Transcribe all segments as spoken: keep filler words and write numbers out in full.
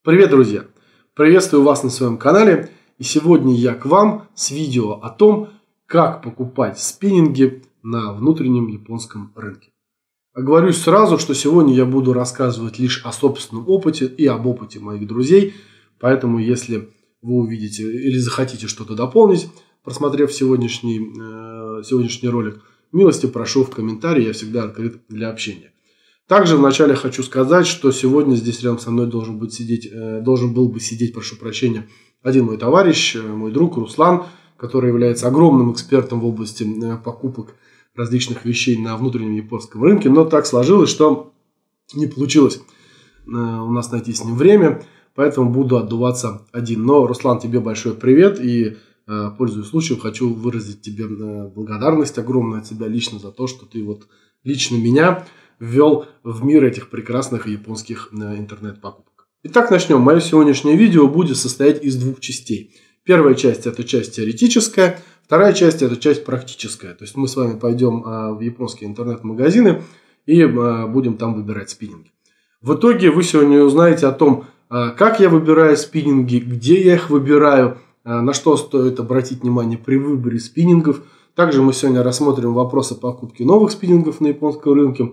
Привет, друзья! Приветствую вас на своем канале. И сегодня я к вам с видео о том, как покупать спиннинги на внутреннем японском рынке. Оговорюсь сразу, что сегодня я буду рассказывать лишь о собственном опыте и об опыте моих друзей. Поэтому, если вы увидите или захотите что-то дополнить, просмотрев сегодняшний, э, сегодняшний ролик, милости прошу в комментарии, я всегда открыт для общения. Также вначале хочу сказать, что сегодня здесь рядом со мной должен, быть сидеть, должен был бы сидеть, прошу прощения, один мой товарищ, мой друг Руслан, который является огромным экспертом в области покупок различных вещей на внутреннем японском рынке. Но так сложилось, что не получилось у нас найти с ним время, поэтому буду отдуваться один. Но, Руслан, тебе большой привет и, пользуясь случаем, хочу выразить тебе благодарность огромную от тебя лично за то, что ты вот лично меня ввел в мир этих прекрасных японских интернет-покупок. Итак, начнем. Мое сегодняшнее видео будет состоять из двух частей. Первая часть – это часть теоретическая, вторая часть – это часть практическая. То есть мы с вами пойдем в японские интернет-магазины и будем там выбирать спиннинги. В итоге вы сегодня узнаете о том, как я выбираю спиннинги, где я их выбираю, на что стоит обратить внимание при выборе спиннингов. Также мы сегодня рассмотрим вопросы покупки новых спиннингов на японском рынке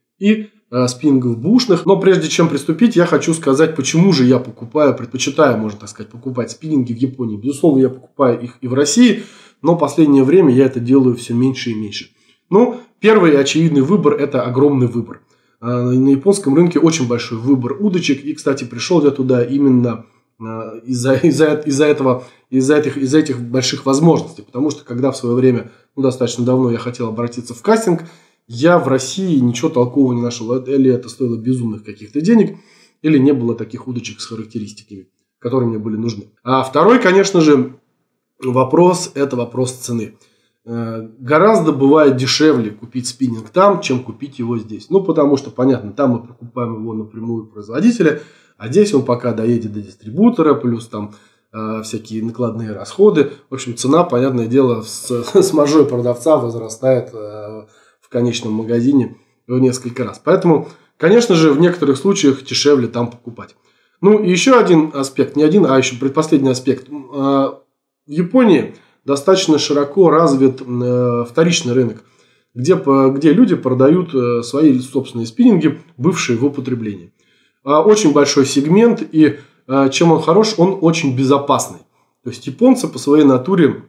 и э, спиннингов бушных. Но прежде чем приступить, я хочу сказать, почему же я покупаю, предпочитаю, можно так сказать, покупать спиннинги в Японии. Безусловно, я покупаю их и в России, но в последнее время я это делаю все меньше и меньше. Ну, первый очевидный выбор – это огромный выбор. Э, на японском рынке очень большой выбор удочек, и, кстати, пришел я туда именно э, из-за из-за, из-за этого, из-за этих, из-за этих больших возможностей. Потому что, когда в свое время, ну, достаточно давно я хотел обратиться в кастинг, я в России ничего толкового не нашел. Или это стоило безумных каких-то денег, или не было таких удочек с характеристиками, которые мне были нужны. А второй, конечно же, вопрос – это вопрос цены. Гораздо бывает дешевле купить спиннинг там, чем купить его здесь. Ну, потому что, понятно, там мы покупаем его напрямую у производителя, а здесь он пока доедет до дистрибутора, плюс там э, всякие накладные расходы. В общем, цена, понятное дело, с, с маржой продавца возрастает э, в конечном магазине в несколько раз. Поэтому, конечно же, в некоторых случаях дешевле там покупать. Ну, и еще один аспект, не один, а еще предпоследний аспект. В Японии достаточно широко развит вторичный рынок, где, где люди продают свои собственные спиннинги, бывшие в употреблении. Очень большой сегмент, и чем он хорош, он очень безопасный. То есть японцы по своей натуре,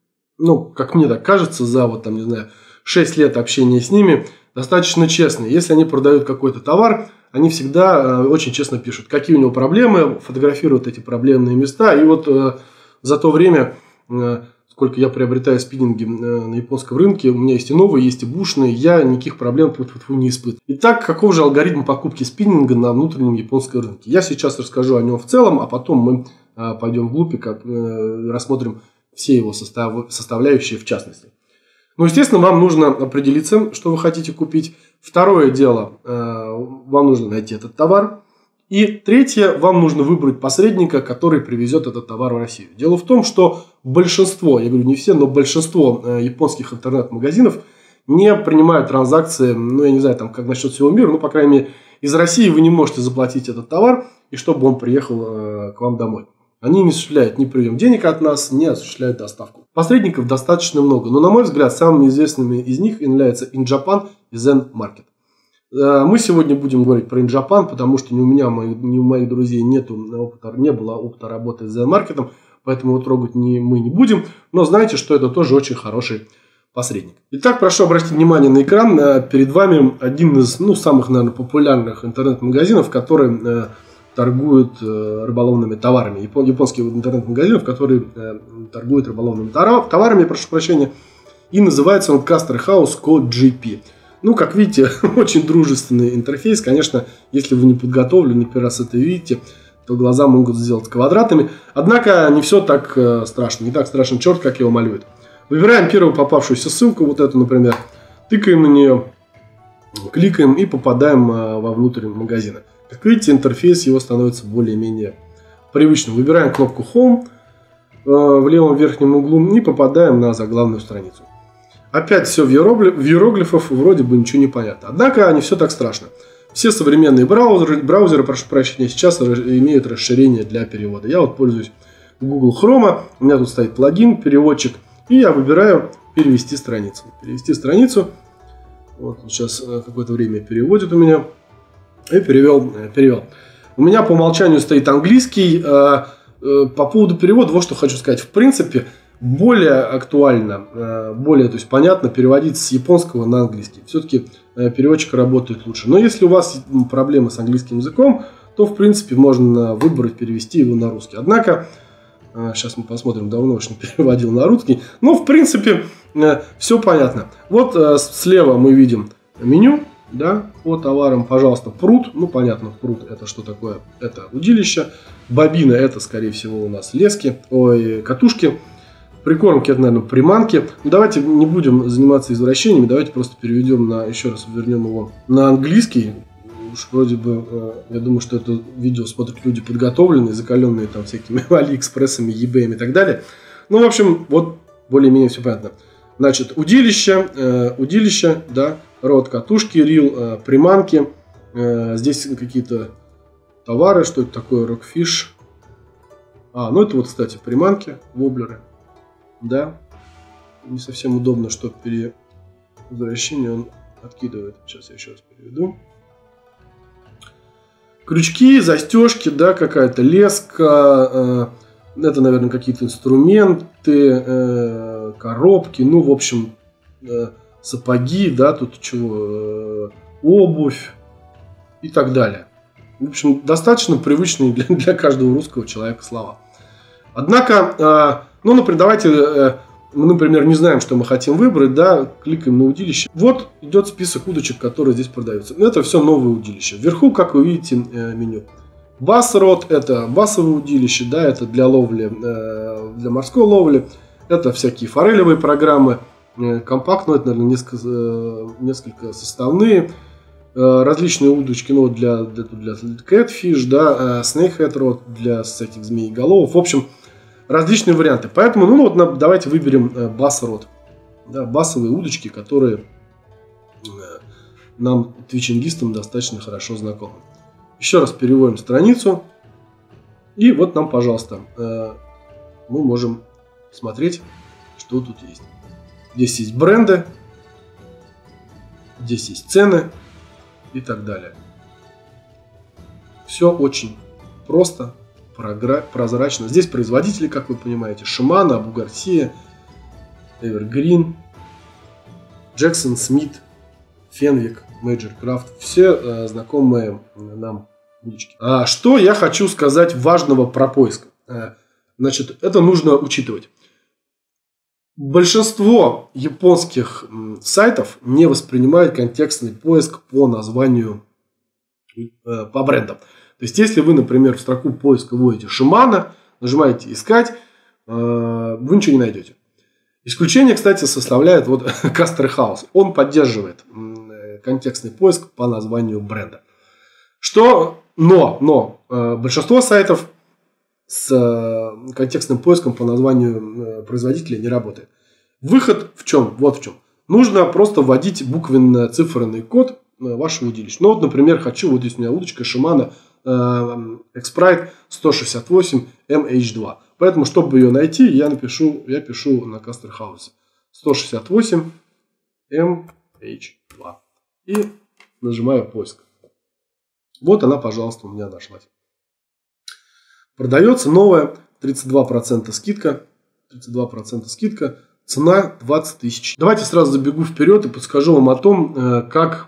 ну, как мне так кажется, за вот там, не знаю, шесть лет общения с ними, достаточно честные. Если они продают какой-то товар, они всегда э, очень честно пишут, какие у него проблемы, фотографируют эти проблемные места. И вот э, за то время, э, сколько я приобретаю спиннинги э, на японском рынке, у меня есть и новые, есть и бушные, я никаких проблем не испытываю. Итак, каков же алгоритм покупки спиннинга на внутреннем японском рынке? Я сейчас расскажу о нем в целом, а потом мы э, пойдем вглубь и э, рассмотрим все его состав, составляющие в частности. Ну, естественно, вам нужно определиться, что вы хотите купить. Второе дело, вам нужно найти этот товар. И третье, вам нужно выбрать посредника, который привезет этот товар в Россию. Дело в том, что большинство, я говорю не все, но большинство японских интернет-магазинов не принимают транзакции, ну, я не знаю, там, как насчет всего мира, но, по крайней мере, из России вы не можете заплатить этот товар, и чтобы он приехал к вам домой. Они не осуществляют ни прием денег от нас, не осуществляют доставку. Посредников достаточно много, но, на мой взгляд, самыми известными из них являются InJapan и Zen-Market. Мы сегодня будем говорить про InJapan, потому что ни у меня, ни у моих друзей нету опыта, не было опыта работы с Zen-Market, поэтому его трогать не, мы не будем. Но знайте, что это тоже очень хороший посредник. Итак, прошу обратить внимание на экран. Перед вами один из ну, самых, наверное, популярных интернет-магазинов, который торгуют э, рыболовными товарами. Япон, японские интернет-магазинов, которые э, торгуют рыболовными товарами, прошу прощения. И называется он Caster House Co. джи пи. Ну, как видите, очень дружественный интерфейс. Конечно, если вы не подготовлены, первый раз это видите, то глаза могут сделать квадратами. Однако не все так э, страшно. Не так страшен черт, как его малюют. Выбираем первую попавшуюся ссылку, вот эту, например. Тыкаем на нее, кликаем и попадаем э, вовнутрь магазина. Как видите, интерфейс его становится более-менее привычным. Выбираем кнопку Home э, в левом верхнем углу и попадаем на заглавную страницу. Опять все в иероглифах, вроде бы ничего не понятно. Однако не все так страшно. Все современные браузеры, браузеры, прошу прощения, сейчас имеют расширение для перевода. Я вот пользуюсь Google Chrome, у меня тут стоит плагин, переводчик, и я выбираю перевести страницу. Перевести страницу. Вот сейчас какое-то время переводит у меня. И перевел, перевел. У меня по умолчанию стоит английский. По поводу перевода, вот что хочу сказать. В принципе, более актуально, более, то есть, понятно переводить с японского на английский. Все-таки переводчик работает лучше. Но если у вас проблемы с английским языком, то, в принципе, можно выбрать перевести его на русский. Однако, сейчас мы посмотрим, давно уж не переводил на русский. Но, в принципе, все понятно. Вот слева мы видим меню. Да, по товарам, пожалуйста, пруд. Ну, понятно, пруд это что такое? Это удилище. Бобина это, скорее всего, у нас лески, ой, катушки. Прикормки это, наверное, приманки. Ну, давайте не будем заниматься извращениями. Давайте просто переведем на, еще раз вернем его на английский. Уж вроде бы, я думаю, что это видео смотрят люди подготовленные, закаленные там всякими Алиэкспрессами, eBay и так далее. Ну, в общем, вот более-менее все понятно. Значит, удилище, э, удилище, да, род катушки, рил, э, приманки. Э, здесь какие-то товары, что это такое, рокфиш. А, ну это вот, кстати, приманки, воблеры. Да, не совсем удобно, что при возвращении он откидывает. Сейчас я еще раз переведу. Крючки, застежки, да, какая-то леска. Э, это, наверное, какие-то инструменты, э, коробки, ну, в общем, э, сапоги, да, тут чего, э, обувь и так далее. В общем, достаточно привычные для, для каждого русского человека слова. Однако, э, ну, например, давайте, э, мы, например, не знаем, что мы хотим выбрать, да, кликаем на удилище. Вот идет список удочек, которые здесь продаются. Это все новые удилища. Вверху, как вы видите, э, меню. Басс-род – это басовое удилище, да, это для ловли, э, для морской ловли. Это всякие форелевые программы, э, компактные, это, наверное, несколько, э, несколько составные. Э, различные удочки, ну, для, для, для catfish, да, э, snakehead род для всяких змееголовов. В общем, различные варианты. Поэтому, ну, вот давайте выберем э, басс-род. Да, басовые удочки, которые э, нам, твичингистам, достаточно хорошо знакомы. Еще раз переводим страницу. И вот нам, пожалуйста, мы можем смотреть, что тут есть. Здесь есть бренды, здесь есть цены и так далее. Все очень просто, прозрачно. Здесь производители, как вы понимаете, Shimano, Abu Garcia, Evergreen, Jackson Smith, Fenwick, Major Craft. Все э, знакомые нам удочки. А что я хочу сказать важного про поиск? Э, значит, это нужно учитывать. Большинство японских м, сайтов не воспринимают контекстный поиск по названию, э, по брендам. То есть, если вы, например, в строку поиска вводите Shimano, нажимаете «Искать», э, вы ничего не найдете. Исключение, кстати, составляет вот Caster House. Он поддерживает контекстный поиск по названию бренда. Что, но, но э, большинство сайтов с э, контекстным поиском по названию э, производителя не работает. Выход в чем? Вот в чем. Нужно просто вводить буквенно-циферный код э, вашего удилища. Ну вот, например, хочу, вот здесь у меня удочка Shimano э, X-Prite сто шестьдесят восемь эм эйч два. Поэтому, чтобы ее найти, я напишу, я пишу на Caster House сто шестьдесят восемь эм эйч два. И нажимаю поиск. Вот она, пожалуйста, у меня нашлась. Продается новая, тридцать два процента скидка. тридцать два процента скидка. Цена двадцать тысяч. Давайте сразу забегу вперед и подскажу вам о том, как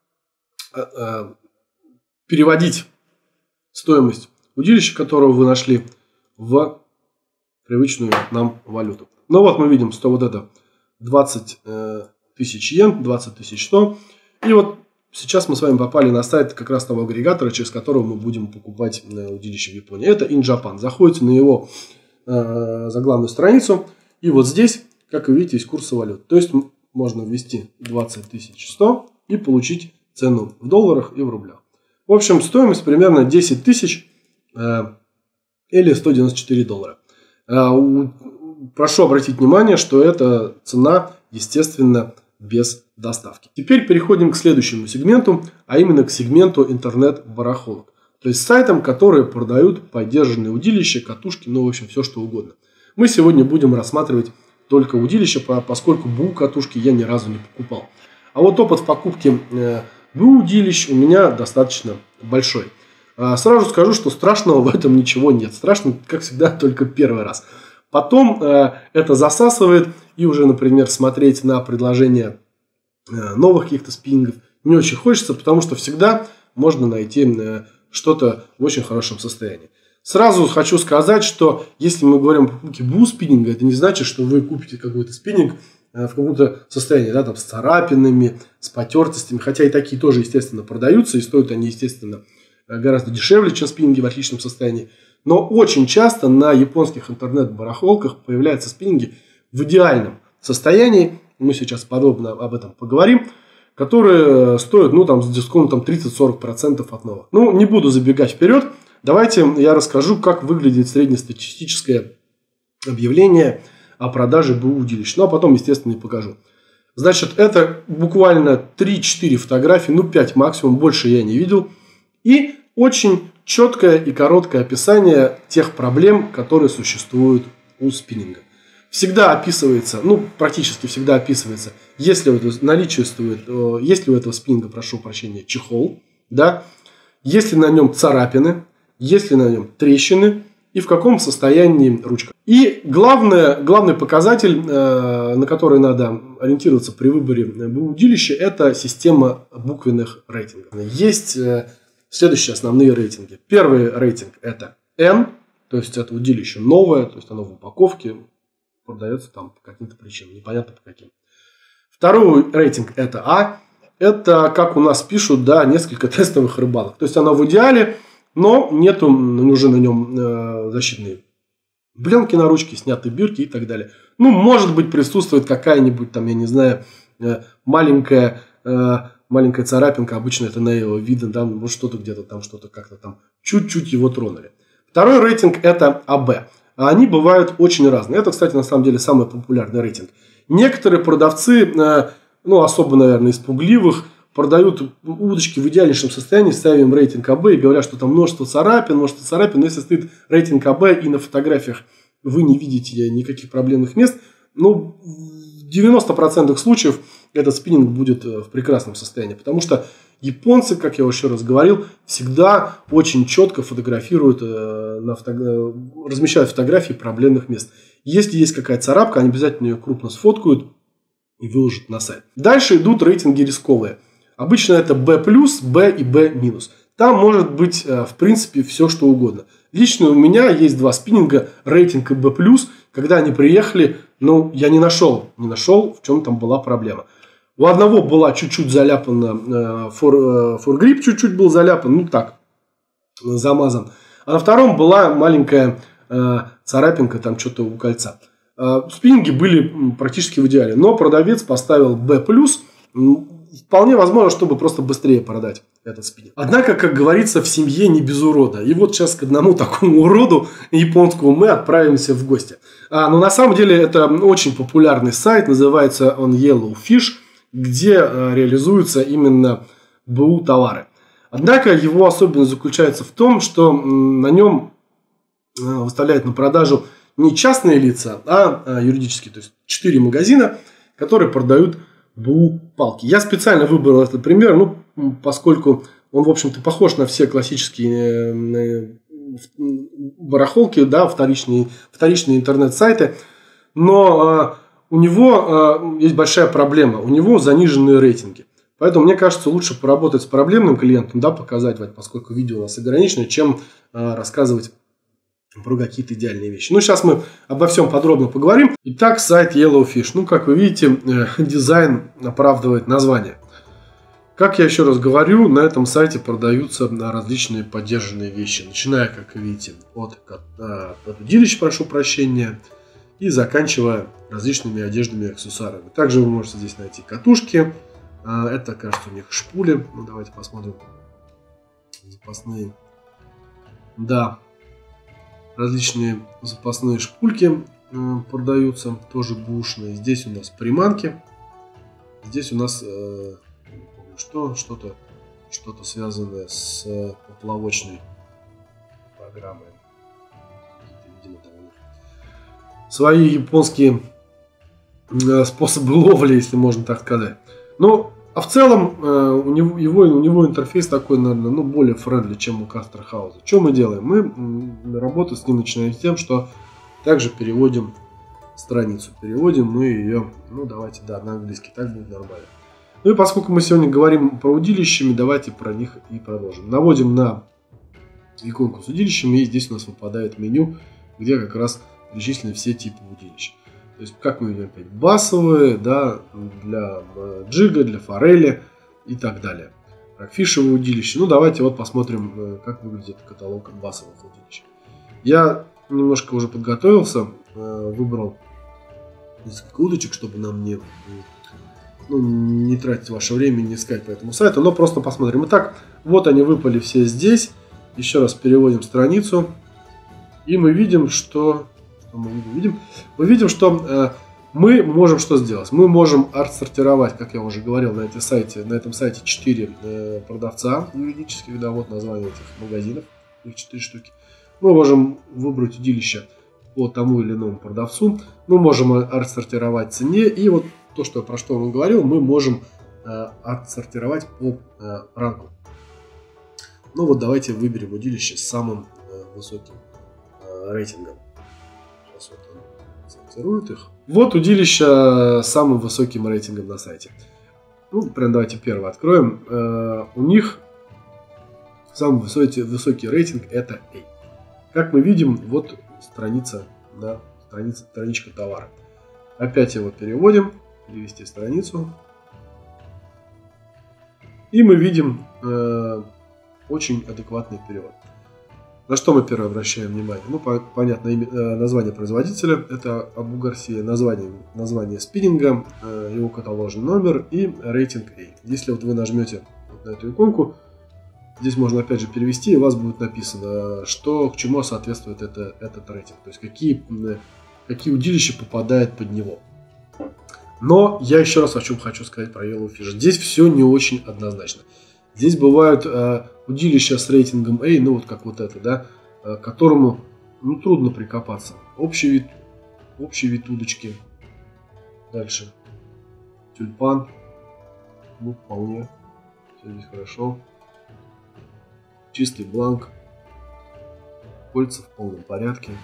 переводить стоимость удилища, которого вы нашли, в привычную нам валюту. Ну вот мы видим, что вот это двадцать тысяч йен, двадцать тысяч сто. И вот сейчас мы с вами попали на сайт как раз того агрегатора, через которого мы будем покупать удилище в Японии. Это InJapan. Заходите на его э, заглавную страницу. И вот здесь, как вы видите, есть курсы валют. То есть можно ввести двадцать тысяч сто и получить цену в долларах и в рублях. В общем, стоимость примерно десять тысяч э, или сто девяносто четыре доллара. Э, у, прошу обратить внимание, что эта цена, естественно, без доставки. Теперь переходим к следующему сегменту, а именно к сегменту интернет-барахолок. То есть сайтам, которые продают поддержанные удилища, катушки, ну в общем все что угодно. Мы сегодня будем рассматривать только удилища, поскольку БУ катушки я ни разу не покупал. А вот опыт покупки БУ удилищ у меня достаточно большой. Сразу скажу, что страшного в этом ничего нет. Страшно, как всегда, только первый раз. Потом э, это засасывает, и уже, например, смотреть на предложения э, новых каких-то спиннингов не очень хочется, потому что всегда можно найти э, что-то в очень хорошем состоянии. Сразу хочу сказать, что если мы говорим о покупке БУ спиннинга, это не значит, что вы купите какой-то спиннинг э, в каком-то состоянии, да, там, с царапинами, с потертостями, хотя и такие тоже, естественно, продаются, и стоят они, естественно, гораздо дешевле, чем спиннинги в отличном состоянии. Но очень часто на японских интернет-барахолках появляются спиннинги в идеальном состоянии. Мы сейчас подробно об этом поговорим. Которые стоят, ну, там, с дисконтом тридцать-сорок процентов от новых. Ну, не буду забегать вперед. Давайте я расскажу, как выглядит среднестатистическое объявление о продаже БУ удилищ. Ну, а потом, естественно, и покажу. Значит, это буквально три-четыре фотографии, ну, пять максимум. Больше я не видел. И очень четкое и короткое описание тех проблем, которые существуют у спиннинга. Всегда описывается, ну, практически всегда описывается, если у этого наличествует, если у этого спиннинга, прошу прощения, чехол, да, если на нем царапины, если на нем трещины и в каком состоянии ручка. И главное, главный показатель, на который надо ориентироваться при выборе БУ удилища, это система буквенных рейтингов. Есть следующие основные рейтинги. Первый рейтинг это N, то есть это удилище новое, то есть оно в упаковке, продается там по каким-то причинам, непонятно по каким. Второй рейтинг это А, это, как у нас пишут, да, несколько тестовых рыбалок. То есть оно в идеале, но нету уже на нем э, защитные пленки на ручке, сняты бирки и так далее. Ну, может быть, присутствует какая-нибудь там, я не знаю, э, маленькая... Э, маленькая царапинка, обычно это на его видно, да, вот что-то где-то там, что-то как-то там, чуть-чуть его тронули. Второй рейтинг это АБ. Они бывают очень разные. Это, кстати, на самом деле самый популярный рейтинг. Некоторые продавцы, ну, особо, наверное, из пугливых, продают удочки в идеальнейшем состоянии, ставим им рейтинг АБ и говорят, что там множество царапин, множество царапин. Но если стоит рейтинг АБ и на фотографиях вы не видите никаких проблемных мест, ну, в девяноста процентах случаев этот спиннинг будет в прекрасном состоянии. Потому что японцы, как я еще раз говорил, всегда очень четко фотографируют, на фото... размещают фотографии проблемных мест. Если есть какая-то царапка, они обязательно ее крупно сфоткают и выложат на сайт. Дальше идут рейтинги рисковые. Обычно это B+, B и B-. Там может быть, в принципе, все что угодно. Лично у меня есть два спиннинга, рейтинг и B+. Когда они приехали, ну, я не нашел, не нашел, в чем там была проблема. У одного была чуть-чуть заляпана, форгрип чуть-чуть был заляпан, ну так, замазан. А на втором была маленькая э, царапинка, там что-то у кольца. Э, спиннинги были практически в идеале, но продавец поставил B+, вполне возможно, чтобы просто быстрее продать этот спиннинг. Однако, как говорится, в семье не без урода. И вот сейчас к одному такому уроду японскому мы отправимся в гости. А, но на самом деле это очень популярный сайт, называется он Yellowfish, где э, реализуются именно БУ товары. Однако его особенность заключается в том, что м, на нем э, выставляют на продажу не частные лица, а э, юридические. То есть четыре магазина, которые продают БУ палки. Я специально выбрал этот пример, ну, поскольку он, в общем-то, похож на все классические э, барахолки, да, вторичные, вторичные интернет-сайты. Но э, у него э, есть большая проблема. У него заниженные рейтинги. Поэтому, мне кажется, лучше поработать с проблемным клиентом, да, показать, поскольку видео у нас ограничено, чем э, рассказывать про какие-то идеальные вещи. Ну, сейчас мы обо всем подробно поговорим. Итак, сайт Yellowfish. Ну, как вы видите, э, дизайн оправдывает название. Как я еще раз говорю, на этом сайте продаются различные поддержанные вещи. Начиная, как вы видите, от, от, от удилищ, прошу прощения, и заканчивая различными одеждами и аксессуарами. Также вы можете здесь найти катушки. Это, кажется, у них шпули. Ну, давайте посмотрим. Запасные. Да. Различные запасные шпульки продаются. Тоже бушные. Здесь у нас приманки. Здесь у нас э, не помню, что, что-то что-то связанное с поплавочной программой. Видимо, свои японские э, способы ловли, если можно так сказать. Но а в целом э, у, него, его, у него интерфейс такой, наверное, ну, более френдли, чем у Кастер Хауза. Что мы делаем? Мы м, работу с ним начинаем с тем, что также переводим страницу. Переводим мы ее, ну давайте, да, на английский, так будет нормально. Ну и поскольку мы сегодня говорим про удилищами, давайте про них и продолжим. Наводим на иконку с удилищами, и здесь у нас выпадает меню, где как раз перечислены все типы удилищ. То есть, как мы видим, опять басовые, да, для джига, для форели и так далее. Так, фишевые удилища. Ну, давайте вот посмотрим, как выглядит каталог басовых удилищ. Я немножко уже подготовился, выбрал несколько удочек, чтобы нам не, ну, не тратить ваше время, не искать по этому сайту, но просто посмотрим. Итак, вот они выпали все здесь. Еще раз переводим страницу, и мы видим, что... Мы видим, мы видим, что э, мы можем что сделать? Мы можем отсортировать, как я уже говорил, на, этой сайте, на этом сайте четыре э, продавца юридических, да, вот название этих магазинов, их четыре штуки. Мы можем выбрать удилище по тому или иному продавцу, мы можем отсортировать цене, и вот то, что, про что он говорил, мы можем э, отсортировать по э, ранку. Ну вот давайте выберем удилище с самым э, высоким э, рейтингом. Вот он сортирует их. Вот удилище с самым высоким рейтингом на сайте. Ну, прям давайте первое откроем. Э, у них самый высокий, высокий рейтинг это A. Как мы видим, вот страница, да, страница, страничка товара. Опять его переводим, перевести страницу. И мы видим э, очень адекватный перевод. На что мы первое обращаем внимание? Ну, по, понятно, имя, э, название производителя, это Абу Гарсия, название, название спиннинга, э, его каталожный номер и рейтинг A. Если вот вы нажмете вот на эту иконку, здесь можно опять же перевести, и у вас будет написано, что к чему соответствует это, этот рейтинг, то есть какие, какие удилища попадают под него. Но я еще раз о чем хочу сказать про Yellowfish. Здесь все не очень однозначно. Здесь бывают э, удилища с рейтингом A, ну вот как вот это, да, э, к которому ну, трудно прикопаться. Общий вид, общий вид удочки. Дальше. Тюльпан. Ну, вполне. Все здесь хорошо. Чистый бланк. Кольца в полном порядке.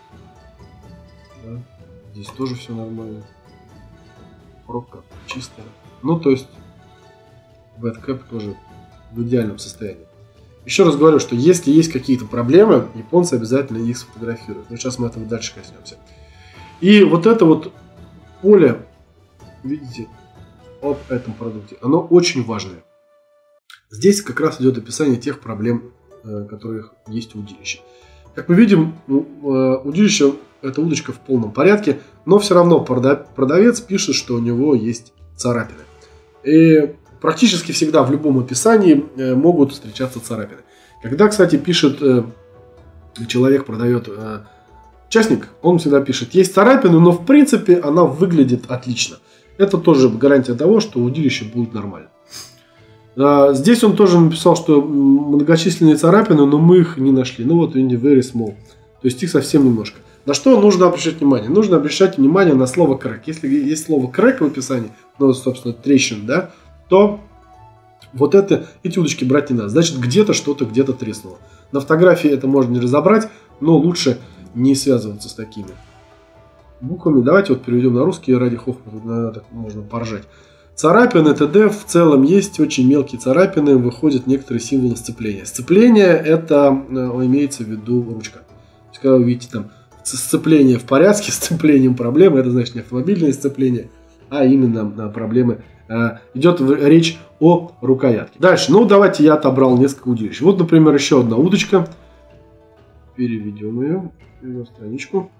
Да. Здесь тоже все нормально. Пробка чистая. Ну, то есть, бэткэп тоже в идеальном состоянии. Еще раз говорю, что если есть какие-то проблемы, японцы обязательно их сфотографируют. Но сейчас мы этого дальше коснемся. И вот это вот поле, видите, об этом продукте, оно очень важное. Здесь как раз идет описание тех проблем, которые есть у удилища. Как мы видим, удилище, эта удочка в полном порядке, но все равно продавец пишет, что у него есть царапины. И практически всегда в любом описании могут встречаться царапины. Когда, кстати, пишет человек, продает частник, он всегда пишет, есть царапины, но в принципе она выглядит отлично. Это тоже гарантия того, что удилище будет нормально. Здесь он тоже написал, что многочисленные царапины, но мы их не нашли. Ну вот, видите, very small. То есть их совсем немножко. На что нужно обращать внимание? Нужно обращать внимание на слово crack. Если есть слово crack в описании, ну, собственно, трещин, да, то вот это, эти удочки брать не надо. Значит, где-то что-то где-то треснуло. На фотографии это можно не разобрать, но лучше не связываться с такими буквами. Давайте вот переведем на русский, ради хохма, так можно поржать. Царапины ТД в целом есть, очень мелкие царапины, выходят некоторые символы сцепления. Сцепление это имеется в виду ручка. То есть, когда вы видите там сцепление в порядке, сцеплением проблемы, это значит не автомобильное сцепление, а именно проблемы. Идет речь о рукоятке. Дальше, ну давайте я отобрал несколько удилищ. Вот, например, еще одна удочка. Переведем ее, переведем страничку.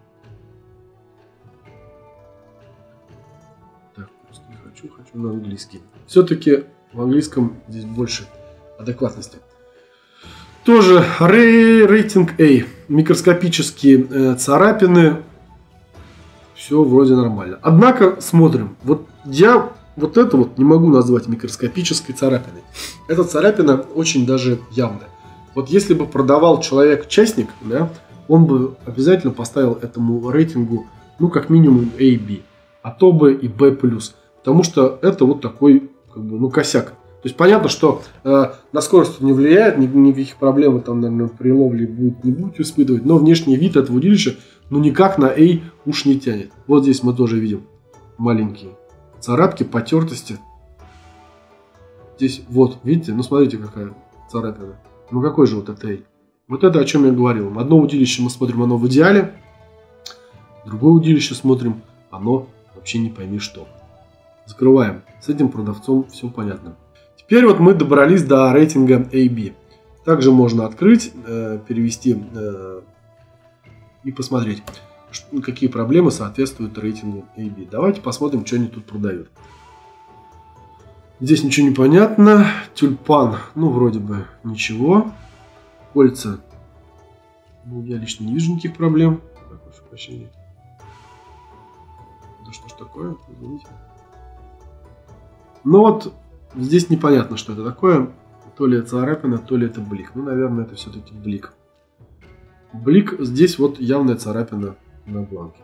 Так, не хочу, хочу на английский. Все-таки в английском здесь больше адекватности. Тоже рейтинг A. Микроскопические э, царапины. Все вроде нормально. Однако, смотрим. Вот я вот это вот не могу назвать микроскопической царапиной. Эта царапина очень даже явная. Вот если бы продавал человек-частник, да, он бы обязательно поставил этому рейтингу, ну, как минимум A, B, а то бы и B+. Потому что это вот такой, как бы, ну, косяк. То есть понятно, что э, на скорость не влияет, ни, никаких проблем там, наверное, при ловле будет, не будет испытывать, но внешний вид этого удилища, ну, никак на A уж не тянет. Вот здесь мы тоже видим маленькие царапки, потертости. Здесь вот, видите, ну, смотрите, какая царапина. Ну, какой же вот это A? Вот это о чем я говорил. Одно удилище мы смотрим, оно в идеале. Другое удилище смотрим, оно вообще не пойми что. Закрываем. С этим продавцом все понятно. Теперь вот мы добрались до рейтинга A B. Также можно открыть, э, перевести э, и посмотреть, что, какие проблемы соответствуют рейтингу A B. Давайте посмотрим, что они тут продают. Здесь ничего не понятно. Тюльпан, ну вроде бы ничего. Кольца, ну, я лично не вижу никаких проблем. Прошу прощения. Да что ж такое? Извините. Ну вот, здесь непонятно, что это такое. То ли это царапина, то ли это блик. Ну, наверное, это все-таки блик. Блик, здесь вот явная царапина на бланке.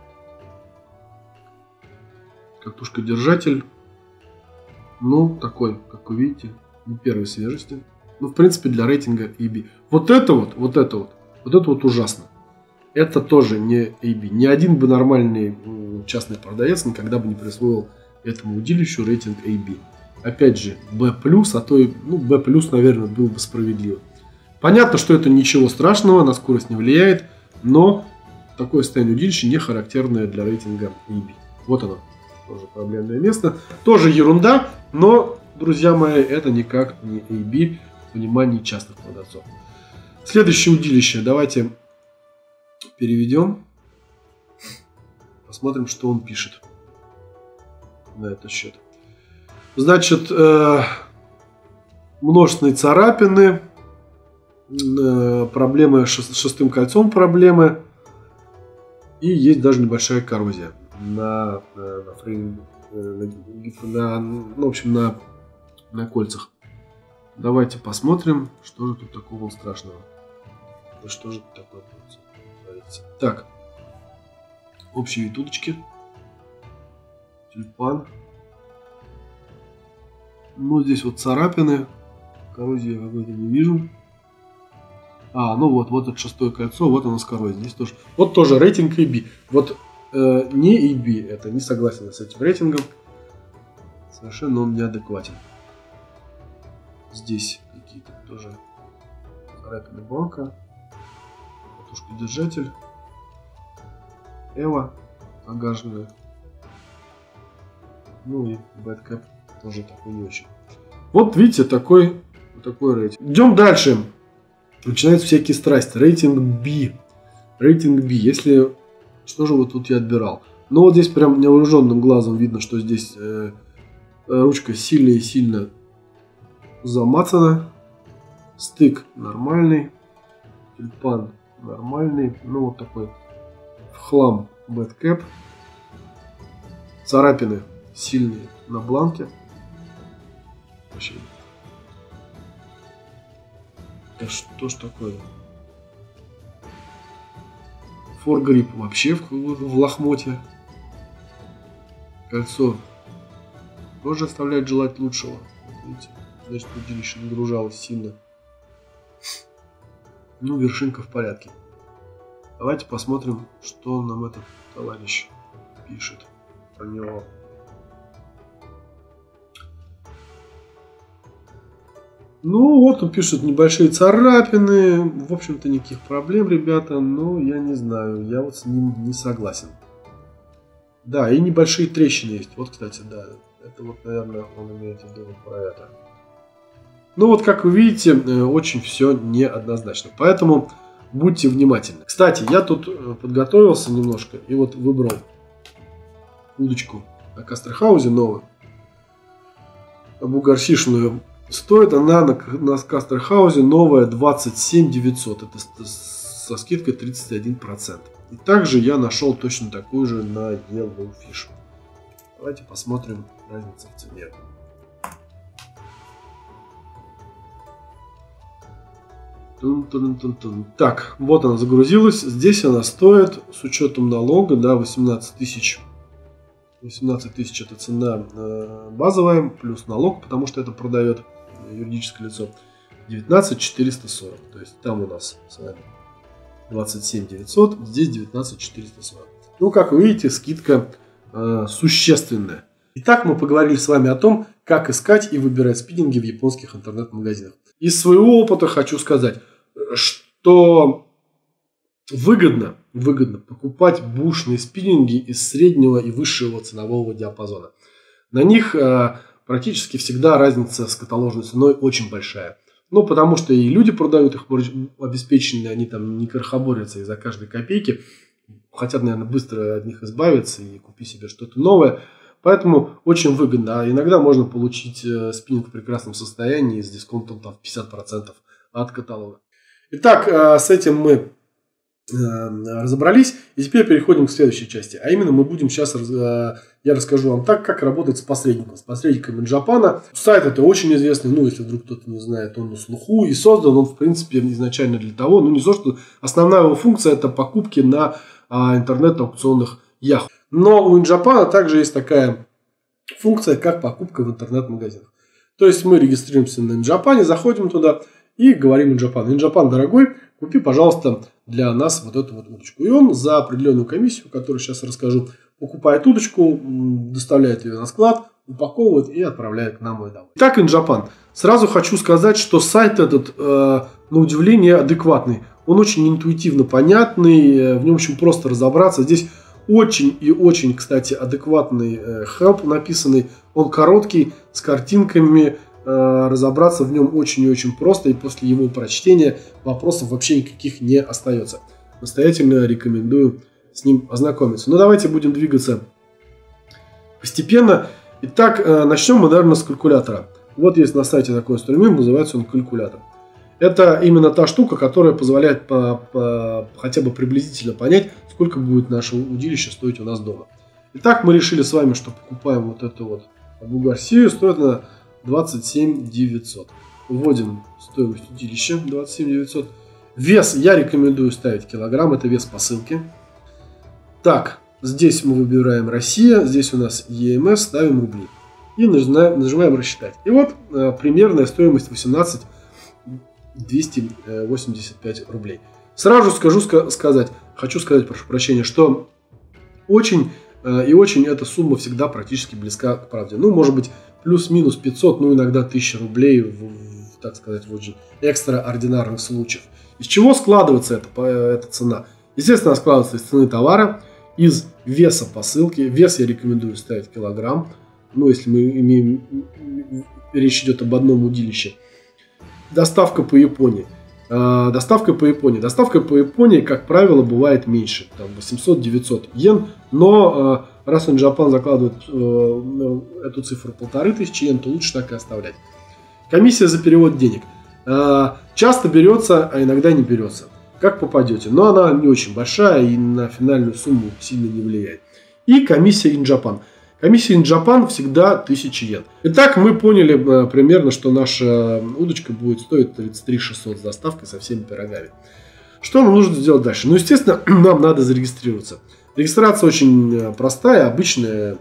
Катушка-держатель. Ну, такой, как вы видите, не первой свежести. Ну, в принципе, для рейтинга A B. Вот это вот, вот это вот, вот это вот ужасно. Это тоже не A B. Ни один бы нормальный частный продавец никогда бы не присвоил этому удилищу рейтинг A B. Опять же, B+, а то и, ну, B+, наверное, было бы справедливо. Понятно, что это ничего страшного, на скорость не влияет, но такое состояние удилища не характерное для рейтинга A B. Вот оно, тоже проблемное место. Тоже ерунда, но, друзья мои, это никак не A B в понимании частных продавцов. Следующее удилище давайте переведем. Посмотрим, что он пишет на этот счет. Значит, э, множественные царапины, э, проблемы с шестым кольцом, проблемы. И есть даже небольшая коррозия на, на, на, фрейм, на, на, ну, в общем, на, на кольцах. Давайте посмотрим, что же тут такого страшного. Да что же тут такое творится. Так. Общие вид удочки. Тюльпан. Ну, здесь вот царапины. Коррозии я какой-то не вижу. А, ну вот, вот это шестое кольцо, вот оно с коррозией. Здесь тоже. Вот тоже рейтинг A B. Вот э, не A B, это не согласен с этим рейтингом. Совершенно он неадекватен. Здесь какие-то тоже царапины бланка. Катушка-держатель. Эва загаженная. Ну и бэткэп тоже такой не очень. Вот видите, такой, такой рейтинг. Идем дальше. Начинаются всякие страсти. Рейтинг B. Рейтинг B. Если... Что же вот тут я отбирал? Ну вот здесь прям невооруженным глазом видно, что здесь э, ручка сильно и сильно замацана. Стык нормальный. Тюльпан нормальный. Ну вот такой в хлам бэткэп. Царапины сильные на бланке. Вообще. Да что ж такое? Форгрип вообще в, в лохмоте. Кольцо тоже оставляет желать лучшего. Видите? Значит, удилище нагружалось сильно. Ну, вершинка в порядке. Давайте посмотрим, что нам этот товарищ пишет про него. Ну, вот он пишет небольшие царапины. В общем-то, никаких проблем, ребята. Но я не знаю, я вот с ним не согласен. Да, и небольшие трещины есть. Вот, кстати, да. Это вот, наверное, он имеет в виду про это. Ну, вот, как вы видите, очень все неоднозначно. Поэтому будьте внимательны. Кстати, я тут подготовился немножко. И вот выбрал удочку на Кастерхаузе новую. Бугарсишную. Стоит она на, на Кастерхаузе новая двадцать семь девятьсот. Это со скидкой тридцать один процент. И также я нашел точно такую же на Yellowfish. Давайте посмотрим разницу в цене. Так, вот она загрузилась. Здесь она стоит с учетом налога, да, восемнадцать тысяч. восемнадцать тысяч это цена э, базовая, плюс налог, потому что это продает юридическое лицо. девятнадцать тысяч четыреста сорок. То есть там у нас с вами двадцать семь тысяч девятьсот, здесь девятнадцать тысяч четыреста сорок. Ну, как вы видите, скидка э, существенная. Итак, мы поговорили с вами о том, как искать и выбирать спиннинги в японских интернет-магазинах. Из своего опыта хочу сказать, что выгодно, выгодно покупать бушные спиннинги из среднего и высшего ценового диапазона. На них э, практически всегда разница с каталожной ценой очень большая. Ну, потому что и люди продают их обеспеченные, они там не крохоборятся из-за каждой копейки. Хотят, наверное, быстро от них избавиться и купить себе что-то новое. Поэтому очень выгодно. А иногда можно получить спиннинг в прекрасном состоянии с дисконтом там, в пятьдесят процентов от каталога. Итак, с этим мы разобрались. И теперь переходим к следующей части. А именно мы будем сейчас, я расскажу вам так, как работать с посредником. С посредником InJapan. Сайт это очень известный, ну если вдруг кто-то не знает, он на слуху. И создан он в принципе изначально для того, ну не то, что основная его функция это покупки на интернет-аукционных Yahoo. Но у InJapan также есть такая функция, как покупка в интернет-магазинах. То есть мы регистрируемся на InJapan, заходим туда и говорим InJapan. InJapan, дорогой, купи, пожалуйста, для нас вот эту вот удочку. И он за определенную комиссию, которую сейчас расскажу, покупает удочку, доставляет ее на склад, упаковывает и отправляет к нам ее домой. Итак, InJapan. Сразу хочу сказать, что сайт этот, э, на удивление, адекватный. Он очень интуитивно понятный, в нем очень просто разобраться. Здесь очень и очень, кстати, адекватный э, help написанный. Он короткий, с картинками. Э, разобраться в нем очень и очень просто. И после его прочтения вопросов вообще никаких не остается. Настоятельно рекомендую с ним ознакомиться. Но давайте будем двигаться постепенно. Итак, э, начнем мы, наверное, с калькулятора. Вот есть на сайте такой инструмент, называется он калькулятор. Это именно та штука, которая позволяет по, по, хотя бы приблизительно понять, сколько будет наше удилище стоить у нас дома. Итак, мы решили с вами, что покупаем вот эту вот Абу Гарсию, стоит она двадцать семь тысяч девятьсот. Вводим стоимость удилища двадцать семь тысяч девятьсот. Вес я рекомендую ставить килограмм, это вес посылки. Так, здесь мы выбираем Россия, здесь у нас и эм эс, ставим рубли. И нажимаем, нажимаем рассчитать. И вот э, примерная стоимость восемнадцать тысяч двести восемьдесят пять рублей. Сразу скажу ска сказать, хочу сказать, прошу прощения, что очень э, и очень эта сумма всегда практически близка к правде. Ну, может быть, плюс-минус пятьсот, ну, иногда тысяча рублей, в, в, так сказать, в очень экстраординарных случаях. Из чего складывается эта, эта цена? Естественно, она складывается из цены товара, из веса посылки. Вес я рекомендую ставить килограмм. Ну, если мы имеем, речь идет об одном удилище. Доставка по Японии. Э, доставка по Японии. Доставка по Японии, как правило, бывает меньше. Там восемьсот-девятьсот йен. Но э, раз InJapan закладывает э, эту цифру полторы тысячи йен, то лучше так и оставлять. Комиссия за перевод денег. Э, часто берется, а иногда не берется. Как попадете. Но она не очень большая и на финальную сумму сильно не влияет. И комиссия InJapan. Комиссия InJapan всегда тысяча йен. Итак, мы поняли э, примерно, что наша удочка будет стоить тридцать три тысячи шестьсот с доставкой со всеми пирогами. Что нам нужно сделать дальше? Ну, естественно, нам надо зарегистрироваться. Регистрация очень простая, обычная.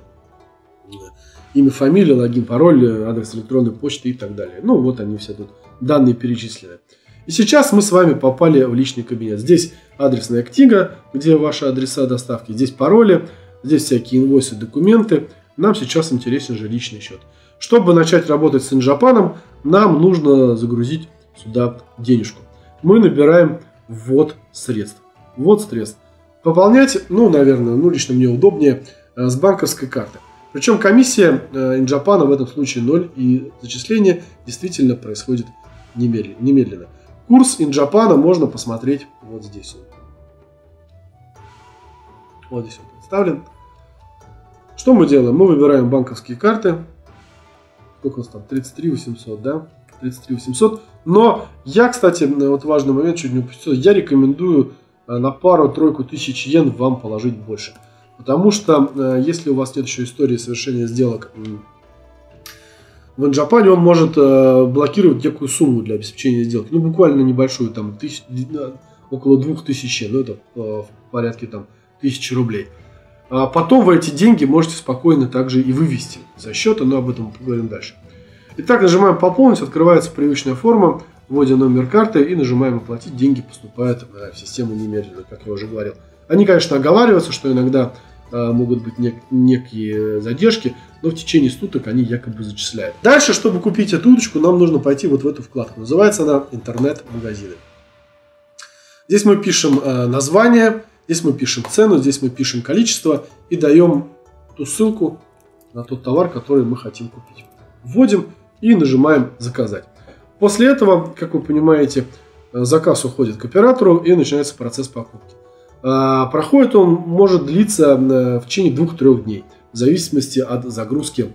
Имя, фамилия, логин, пароль, адрес электронной почты и так далее. Ну, вот они все тут данные перечислены. И сейчас мы с вами попали в личный кабинет. Здесь адресная книга, где ваши адреса доставки. Здесь пароли. Здесь всякие инвойсы, документы. Нам сейчас интересен же личный счет. Чтобы начать работать с InJapan, нам нужно загрузить сюда денежку. Мы набираем ввод средств. Ввод средств. Пополнять, ну, наверное, ну, лично мне удобнее с банковской карты. Причем комиссия InJapan в этом случае ноль. И зачисление действительно происходит немедленно. Курс InJapan можно посмотреть вот здесь. Вот здесь он представлен. Что мы делаем? Мы выбираем банковские карты. Сколько у нас там? тридцать три тысячи восемьсот, да? тридцать три тысячи восемьсот. Но я, кстати, вот важный момент, чуть не упустил. Я рекомендую на пару-тройку тысяч йен вам положить больше. Потому что если у вас нет еще истории совершения сделок в Инджапане, он может блокировать некую сумму для обеспечения сделки. Ну, буквально небольшую, там, тысяч, около двух тысяч, ну, это в порядке там тысячи рублей. А потом вы эти деньги можете спокойно также и вывести за счета, но об этом мы поговорим дальше. Итак, нажимаем «Пополнить», открывается привычная форма, вводим номер карты и нажимаем «Оплатить». Деньги поступают в систему немедленно, как я уже говорил. Они, конечно, оговариваются, что иногда а, могут быть нек- некие задержки, но в течение суток они якобы зачисляют. Дальше, чтобы купить эту удочку, нам нужно пойти вот в эту вкладку. Называется она «Интернет-магазины». Здесь мы пишем а, название, здесь мы пишем цену, здесь мы пишем количество и даем ту ссылку на тот товар, который мы хотим купить. Вводим и нажимаем «Заказать». После этого, как вы понимаете, заказ уходит к оператору и начинается процесс покупки. Проходит он может длиться в течение двух-трёх дней, в зависимости от загрузки,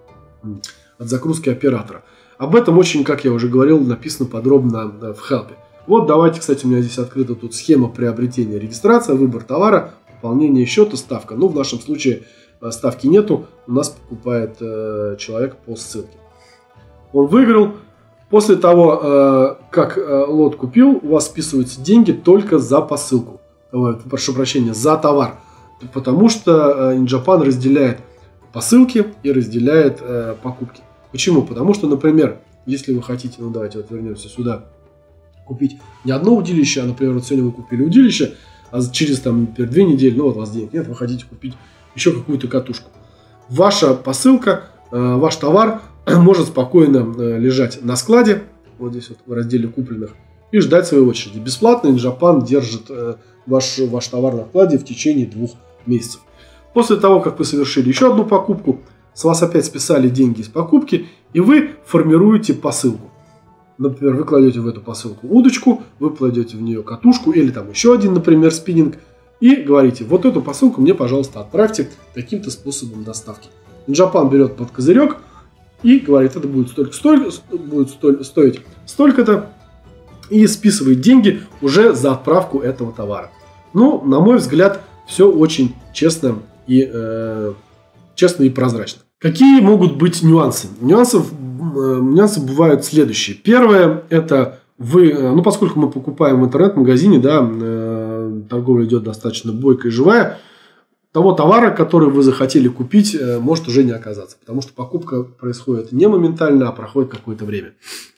от загрузки оператора. Об этом очень, как я уже говорил, написано подробно в хелпе. Вот давайте, кстати, у меня здесь открыта тут схема приобретения, регистрация, выбор товара, пополнение счета, ставка. Ну, в нашем случае ставки нету, у нас покупает человек по ссылке. Он выиграл. После того, как лот купил, у вас списываются деньги только за посылку. Прошу прощения, за товар. Потому что Инджапан разделяет посылки и разделяет э, покупки. Почему? Потому что, например, если вы хотите, ну давайте вот вернемся сюда, купить не одно удилище, а, например, вот сегодня вы купили удилище, а через там, например, две недели, ну вот у вас денег нет, вы хотите купить еще какую-то катушку. Ваша посылка, э, ваш товар может спокойно э, лежать на складе, вот здесь вот в разделе купленных, и ждать своей очереди. Бесплатно Инджапан держит э, ваш, ваш товар на складе в течение двух месяцев. После того, как вы совершили еще одну покупку, с вас опять списали деньги из покупки, и вы формируете посылку. Например, вы кладете в эту посылку удочку, вы кладете в нее катушку или там еще один, например, спиннинг, и говорите: вот эту посылку мне, пожалуйста, отправьте таким-то способом доставки. Инджапан берет под козырек и говорит: это будет столько, столько, будет стоить столько-то, и списывает деньги уже за отправку этого товара. Ну, на мой взгляд, все очень честно и, э, честно и прозрачно. Какие могут быть нюансы? Нюансов, э, нюансы бывают следующие. Первое, это вы, э, ну, поскольку мы покупаем в интернет-магазине, да, э, торговля идет достаточно бойкая и живая, того товара, который вы захотели купить, э, может уже не оказаться. Потому что покупка происходит не моментально, а проходит какое-то время.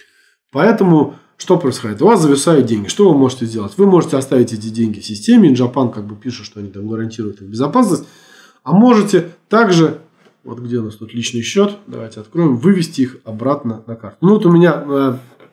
Поэтому что происходит? У вас зависают деньги. Что вы можете сделать? Вы можете оставить эти деньги в системе. Инджапан как бы пишет, что они там гарантируют их безопасность. А можете также, вот где у нас тут личный счет, давайте откроем, вывести их обратно на карту. Ну вот у меня э,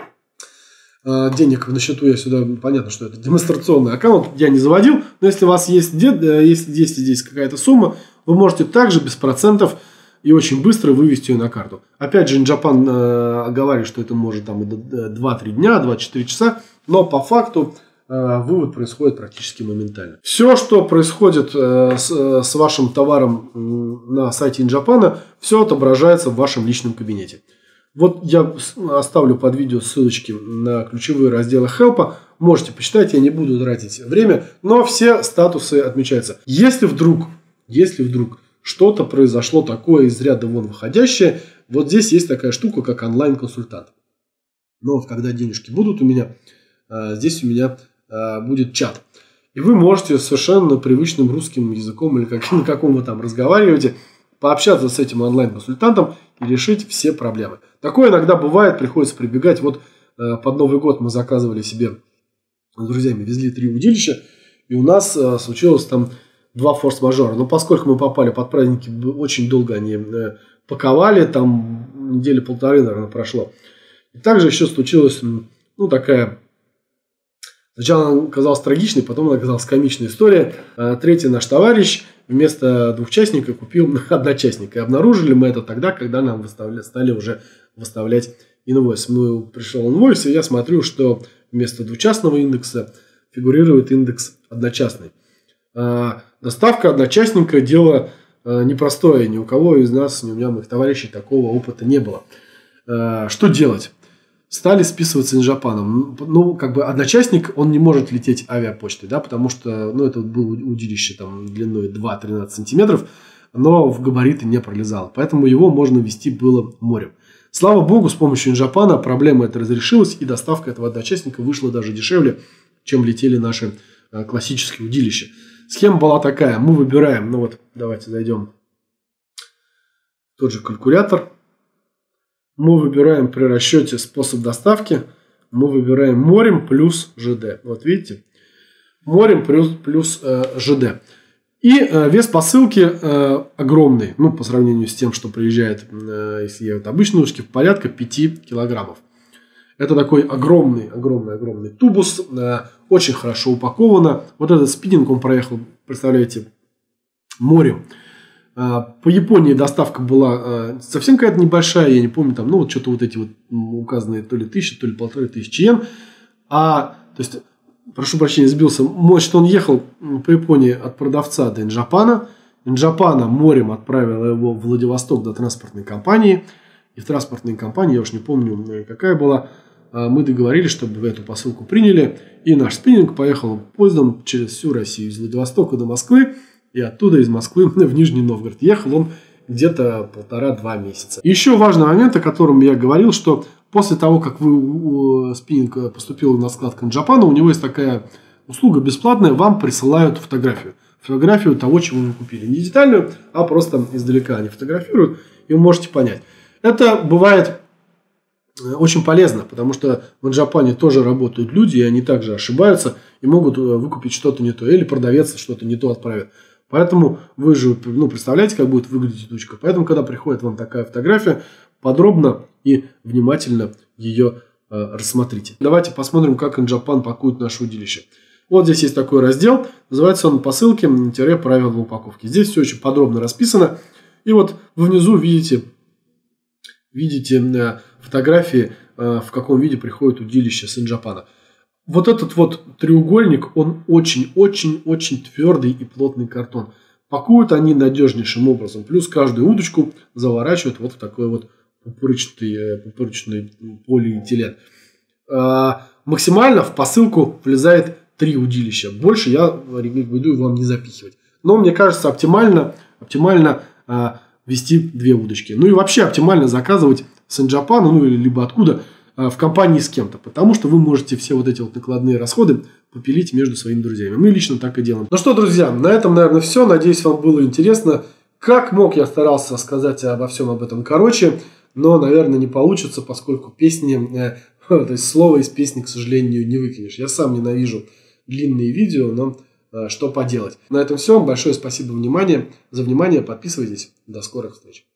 э, денег на счету, я сюда, понятно, что это демонстрационный аккаунт, я не заводил. Но если у вас есть, если есть здесь какая-то сумма, вы можете также без процентов и очень быстро вывести ее на карту. Опять же, Инджапан э, оговаривает, что это может там два-три дня, два-четыре часа, но по факту э, вывод происходит практически моментально. Все, что происходит э, с, с вашим товаром э, на сайте Инджапана, все отображается в вашем личном кабинете. Вот я оставлю под видео ссылочки на ключевые разделы хелпа. Можете почитать, я не буду тратить время, но все статусы отмечаются. Если вдруг, если вдруг что-то произошло такое из ряда вон выходящее, вот здесь есть такая штука, как онлайн-консультант. Но вот когда денежки будут у меня, здесь у меня будет чат. И вы можете совершенно привычным русским языком или как, на каком вы там разговариваете, пообщаться с этим онлайн-консультантом и решить все проблемы. Такое иногда бывает, приходится прибегать. Вот под Новый год мы заказывали себе с друзьями, везли три удилища, и у нас случилось там два форс-мажора. Но поскольку мы попали под праздники, очень долго они паковали, там недели полторы, наверное, прошло. И также еще случилась, ну, такая, сначала она казалась трагичной, потом она казалась комичной история. Третий наш товарищ вместо двухчастника купил одночастника. И обнаружили мы это тогда, когда нам выставля... стали уже выставлять инвойс. Мы пришел инвойс, и я смотрю, что вместо двухчастного индекса фигурирует индекс одночастный. Доставка одночастника – дело непростое. Ни у кого из нас, ни у меня, моих товарищей, такого опыта не было. Что делать? стали списываться инжапаном. Ну, как бы одночастник, он не может лететь авиапочтой, да, потому что, ну, это было удилище там длиной два-тринадцать сантиметров, но в габариты не пролезало. Поэтому его можно вести было морем. Слава богу, с помощью инжапана проблема эта разрешилась, и доставка этого одночастника вышла даже дешевле, чем летели наши э, классические удилища. Схема была такая. Мы выбираем, ну вот, давайте зайдем в тот же калькулятор. Мы выбираем при расчете способ доставки. Мы выбираем морем плюс ЖД. Вот видите? Морем плюс, плюс э, ЖД. И э, вес посылки э, огромный. Ну, по сравнению с тем, что приезжает, э, если едут обычные ушки, порядка пяти килограммов. Это такой огромный, огромный, огромный тубус. Э, очень хорошо упаковано. Вот этот спиннинг он проехал, представляете, морем. По Японии доставка была совсем какая-то небольшая, я не помню, там, ну, вот что-то вот эти вот указанные то ли тысячи, то ли полторы тысячи йен. А, то есть, прошу прощения, сбился. Может, он ехал по Японии от продавца до Инжапана. Инжапана морем отправила его в Владивосток до транспортной компании. И в транспортной компании, я уж не помню, какая была, мы договорились, чтобы эту посылку приняли. И наш спиннинг поехал поездом через всю Россию, из Владивостока до Москвы. И оттуда из Москвы в Нижний Новгород. Ехал он где-то полтора-два месяца. Еще важный момент, о котором я говорил, что после того, как вы, спиннинг поступил на склад к Инжапану, у него есть такая услуга бесплатная, вам присылают фотографию. Фотографию того, чего вы купили. Не детальную, а просто издалека они фотографируют, и вы можете понять. Это бывает очень полезно, потому что в Инжапане тоже работают люди, и они также ошибаются, и могут выкупить что-то не то, или продавец что-то не то отправит. Поэтому вы же, ну, представляете, как будет выглядеть удочка. Поэтому, когда приходит вам такая фотография, подробно и внимательно ее э, рассмотрите. Давайте посмотрим, как Инжапан пакует наше удилище. Вот здесь есть такой раздел, называется он «Посылки – правила упаковки». Здесь все очень подробно расписано. И вот вы внизу видите, видите э, фотографии, э, в каком виде приходит удилище с Инжапана. Вот этот вот треугольник, он очень-очень-очень твердый и плотный картон. Пакуют они надежнейшим образом. Плюс каждую удочку заворачивают вот в такой вот пупырчатый, пупырчатый полиэтилен. А, максимально в посылку влезает три удилища. Больше я рекомендую вам не запихивать. Но мне кажется, оптимально, оптимально а, вести две удочки. Ну и вообще оптимально заказывать с Инжапана, ну или либо откуда, в компании с кем-то, потому что вы можете все вот эти вот накладные расходы попилить между своими друзьями. Мы лично так и делаем. Ну что, друзья, на этом, наверное, все. Надеюсь, вам было интересно. Как мог, я старался рассказать обо всем об этом короче, но, наверное, не получится, поскольку песни, э, то есть слово из песни, к сожалению, не выкинешь. Я сам ненавижу длинные видео, но э, что поделать. На этом все. Большое спасибо внимание, за внимание. Подписывайтесь. До скорых встреч.